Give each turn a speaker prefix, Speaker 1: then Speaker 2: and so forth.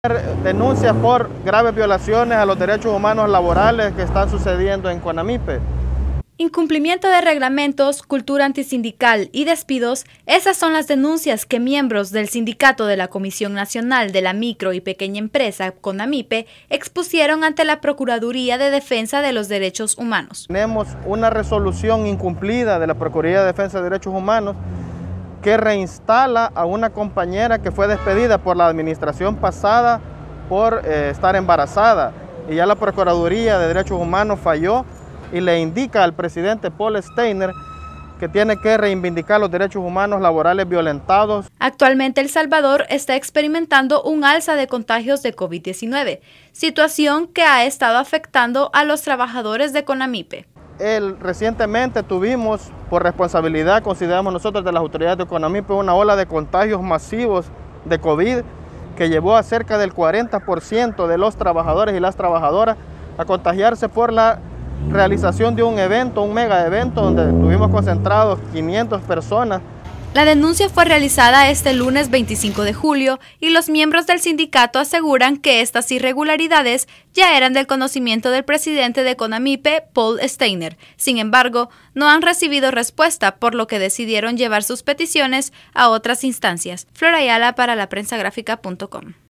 Speaker 1: Denuncias por graves violaciones a los derechos humanos laborales que están sucediendo en Conamipe.
Speaker 2: Incumplimiento de reglamentos, cultura antisindical y despidos, esas son las denuncias que miembros del sindicato de la Comisión Nacional de la Micro y Pequeña Empresa, Conamipe, expusieron ante la Procuraduría de Defensa de los Derechos Humanos.
Speaker 1: Tenemos una resolución incumplida de la Procuraduría de Defensa de Derechos Humanos que reinstala a una compañera que fue despedida por la administración pasada por estar embarazada. Y ya la Procuraduría de Derechos Humanos falló y le indica al presidente Paul Steiner que tiene que reivindicar los derechos humanos laborales violentados.
Speaker 2: Actualmente El Salvador está experimentando un alza de contagios de COVID-19, situación que ha estado afectando a los trabajadores de Conamipe.
Speaker 1: Recientemente tuvimos, por responsabilidad, consideramos nosotros de las autoridades de Conamipe, una ola de contagios masivos de COVID que llevó a cerca del 40% de los trabajadores y las trabajadoras a contagiarse por la realización de un evento, un mega evento donde tuvimos concentrados 500 personas.
Speaker 2: La denuncia fue realizada este lunes 25 de julio y los miembros del sindicato aseguran que estas irregularidades ya eran del conocimiento del presidente de Conamipe, Paul Steiner. Sin embargo, no han recibido respuesta, por lo que decidieron llevar sus peticiones a otras instancias. Flor Ayala para laprensagráfica.com.